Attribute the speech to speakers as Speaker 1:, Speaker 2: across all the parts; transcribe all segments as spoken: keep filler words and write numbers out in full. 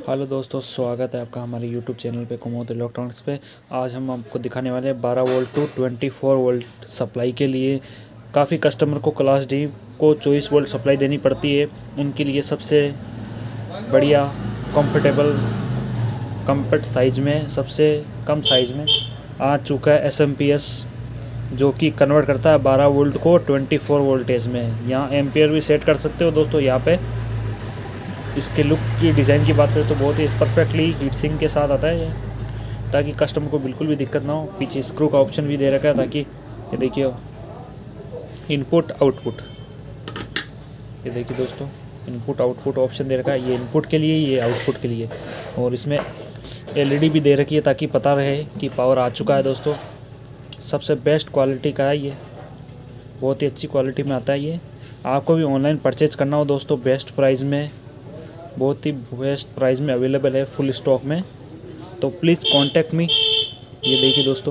Speaker 1: Hello दोस्तों, स्वागत है आपका हमारे यूट्यूब चैनल पे कुमोद इलेक्ट्रॉनिक्स पे। आज हम आपको दिखाने वाले हैं बारह वोल्ट टू चौबीस वोल्ट सप्लाई के लिए। काफ़ी कस्टमर को क्लास डी को चौबीस वोल्ट सप्लाई देनी पड़ती है, उनके लिए सबसे बढ़िया कंफर्टेबल कम्पैक्ट साइज़ में सबसे कम साइज़ में आ चुका है एस एम पी एस, जो कि कन्वर्ट करता है बारह वोल्ट को चौबीस वोल्टेज में। यहाँ एम्पियर भी सेट कर सकते हो दोस्तों। यहाँ पे इसके लुक की डिज़ाइन की बात करें तो बहुत ही परफेक्टली हीट सिंक के साथ आता है ये, ताकि कस्टमर को बिल्कुल भी दिक्कत ना हो। पीछे स्क्रू का ऑप्शन भी दे रखा है, ताकि ये देखिए इनपुट आउटपुट, ये देखिए दोस्तों इनपुट आउटपुट ऑप्शन दे रखा है। ये इनपुट के लिए, ये आउटपुट के लिए। और इसमें एल ई डी भी दे रखी है, ताकि पता रहे कि पावर आ चुका है दोस्तों। सबसे बेस्ट क्वालिटी का है ये, बहुत ही अच्छी क्वालिटी में आता है ये। आपको भी ऑनलाइन परचेज करना हो दोस्तों, बेस्ट प्राइस में, बहुत ही बेस्ट प्राइस में अवेलेबल है फुल स्टॉक में, तो प्लीज़ कांटेक्ट मी। ये देखिए दोस्तों,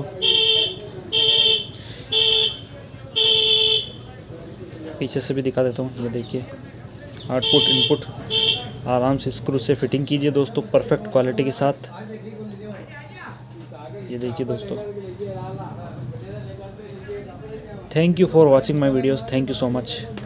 Speaker 1: पीछे से भी दिखा देता हूँ। ये देखिए आउटपुट इनपुट आराम से स्क्रू से फिटिंग कीजिए दोस्तों, परफेक्ट क्वालिटी के साथ। ये देखिए दोस्तों, thank you for watching my videos, thank you so much.